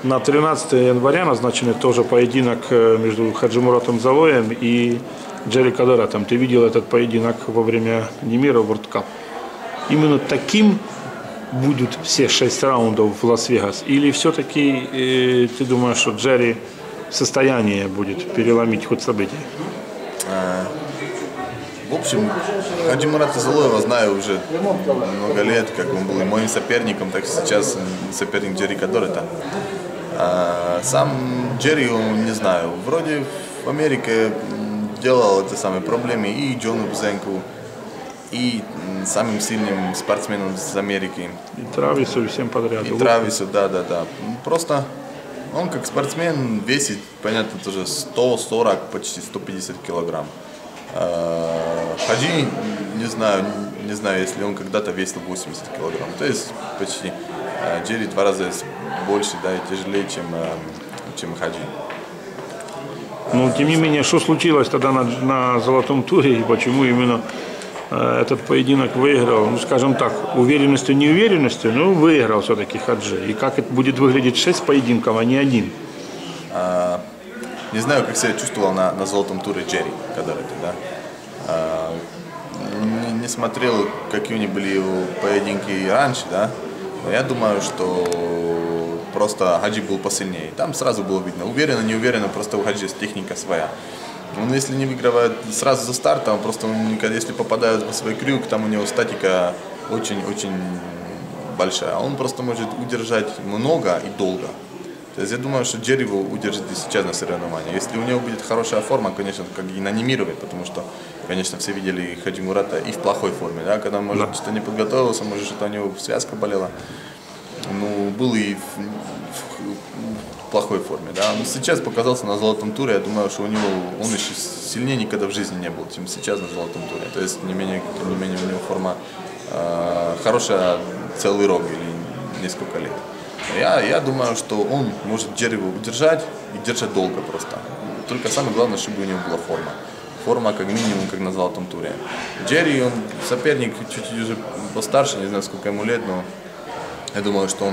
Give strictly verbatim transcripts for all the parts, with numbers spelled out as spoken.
на тринадцатое января назначенный тоже поединок между Хаджимуратом Залоем и Джерри Кадаретом. Ты видел этот поединок во время Немира World Cup. Именно таким будут все шесть раундов в Лас-Вегас? Или все-таки э, ты думаешь, что Джерри в состоянии будет переломить ход событий? В общем, Хаджимурата Залоева знаю уже много лет, как он был и моим соперником, так и сейчас соперник Джерри Кадорета. А сам Джерри, он, не знаю, вроде в Америке делал эти самые проблемы и Джону Бзенку, и самым сильным спортсменом из Америки. И Травису, и всем подряд. И Травису, да, да, да. Просто он как спортсмен весит, понятно, тоже сто сорок, почти сто пятьдесят килограмм. Хаджи, не знаю, не знаю, если он когда-то весил восемьдесят килограмм. То есть почти Джерри два раза больше, да, и тяжелее, чем, чем Хаджи. Ну, тем не менее, что случилось тогда на, на золотом туре и почему именно э, этот поединок выиграл, ну, скажем так, уверенностью, неуверенностью, но выиграл все-таки Хаджи. И как это будет выглядеть шесть поединков, а не один? А, не знаю, как себя чувствовал на, на золотом туре Джерри Кадарета, да. А, не, не смотрел, какие у него были его поединки раньше, да. Но я думаю, что просто Хаджи был посильнее. Там сразу было видно. Уверенно, не уверенно, просто у Хаджи техника своя. Он если не выигрывает сразу за стартом, просто он, если попадает в свой крюк, там у него статика очень-очень большая. Он просто может удержать много и долго. То есть я думаю, что Джерри его удержит и сейчас на соревновании. Если у него будет хорошая форма, конечно, как и на Немирове, потому что, конечно, все видели Хаджимурата и в плохой форме, да, когда, может, что-то не подготовился, может, что-то у него связка болела. Ну, был и в, в, в плохой форме, да. Но сейчас показался на золотом туре, я думаю, что у него, он еще сильнее никогда в жизни не был, чем сейчас на золотом туре. То есть, не менее, тем не менее, у него форма э, хорошая целый рок или несколько лет. Я, я думаю, что он может Джерри удержать и держать долго просто. Только самое главное, чтобы у него была форма. Форма как минимум, как на золотом туре. Джерри, он соперник чуть-чуть уже постарше, не знаю, сколько ему лет, но я думаю, что он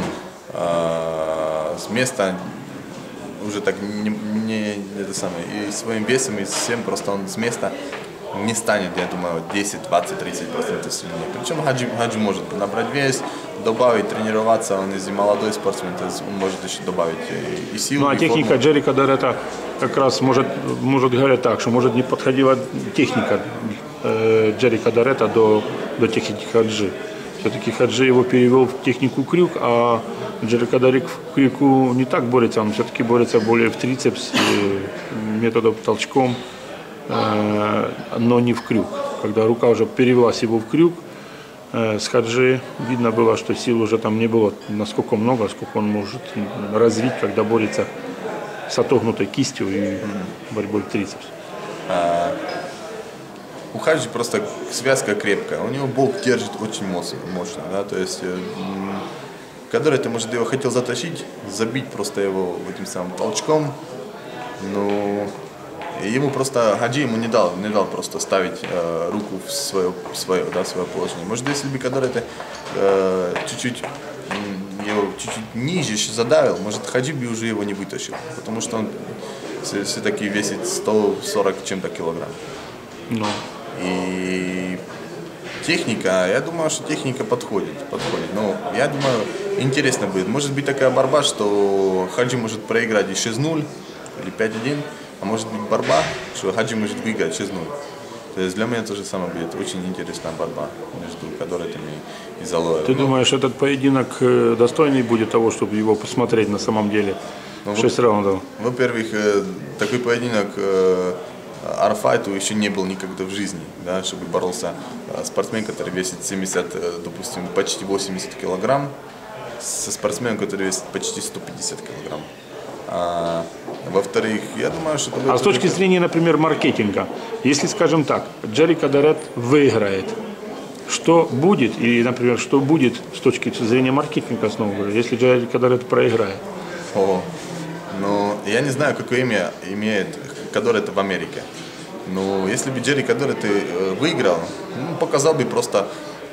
э, с места уже так не, не это самое, и своим весом, и всем просто он с места не станет, я думаю, десять, двадцать, тридцать процентов сильнее. Причем Хаджи, Хаджи может набрать вес, добавить, тренироваться, он из молодой спортсмен, то есть он может еще добавить и, и силу. Ну а и техника форму. Джерри Кадарета как раз может, может говорить так, что может не подходила техника э, Джерри Кадарета до, до техники Хаджи. Все-таки Хаджи его перевел в технику крюк, а Джерри Кадарек в крюку не так борется, он все-таки борется более в трицепс, методом толчком, но не в крюк. Когда рука уже перевелась его в крюк, с Хаджи видно было, что сил уже там не было, насколько много, сколько он может развить, когда борется с отогнутой кистью и борьбой в трицепс. У Хаджи просто связка крепкая, у него бок держит очень мощно, да, то есть, когда ты, может, его хотел затащить, забить просто его этим самым толчком, но ему просто, Хаджи ему не дал, не дал просто ставить э, руку в свое, в свое, да, свое положение. Может, если бы когда это э, чуть-чуть его чуть-чуть ниже задавил, может, Хаджи бы уже его не вытащил, потому что он все-таки весит сто сорок чем-то килограмм. No. И техника, я думаю, что техника подходит, подходит. Но я думаю, интересно будет. Может быть такая борьба, что Хаджи может проиграть и шесть ноль или пять один, а может быть борьба, что Хаджи может выиграть шесть ноль. То есть для меня то же самое будет очень интересная борьба между Кадаретами и Залоевым. Ты думаешь, этот поединок достойный будет того, чтобы его посмотреть на самом деле? Ну, шесть раундов. Во-первых, такой поединок арфайту еще не был никогда в жизни, да, чтобы боролся спортсмен, который весит семьдесят, допустим, почти восемьдесят килограмм, со спортсменом, который весит почти сто пятьдесят килограмм. А, во-вторых, я думаю, что... А с точки зрения, например, маркетинга, если, скажем так, Джерри Кадарет выиграет, что будет, и, например, что будет с точки зрения маркетинга, снова говорю, если Джерри Кадарет проиграет? О, ну, я не знаю, какое имя имеет Кадарет в Америке. Но если бы Джерри Кадарет выиграл, ну, показал бы просто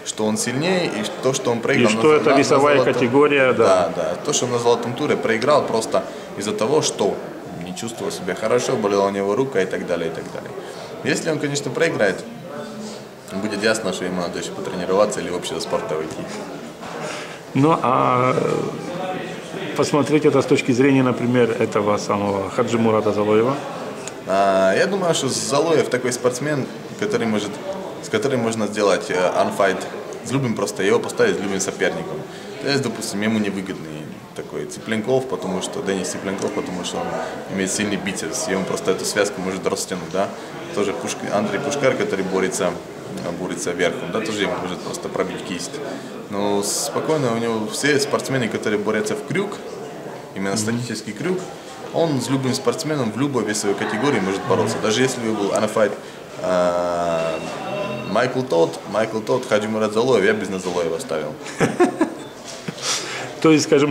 что он сильнее, и то, что он И проиграл. что на- это на- на весовая золотом- категория, да. Да, да. То, что он на золотом туре проиграл просто из-за того, что не чувствовал себя хорошо, болела у него рука и так далее, и так далее. Если он, конечно, проиграет, будет ясно, что ему надо еще потренироваться или вообще за спорта уйти. Ну, а посмотреть это с точки зрения, например, этого самого Хаджимурата Залоева. А, я думаю, что Залоев такой спортсмен, который может, с которым можно сделать э, анфайт с любым, просто его поставить с любым соперником. То есть, допустим, ему невыгодный такой Цыпленков, потому что Денис Цыпленков, потому что он имеет сильный бицепс, и он просто эту связку может растянуть, да. Тоже Пушк... Андрей Пушкар, который борется, борется верхом, да, тоже ему может просто пробить кисть. Но спокойно у него все спортсмены, которые борются в крюк, именно статический крюк, он с любым спортсменом в любой весовой категории может бороться. Даже если бы был анафайт э, Майкл Тодд, Майкл Тодд, Хаджимурат Залоев, я бы на Залоева ставил. То есть, скажем,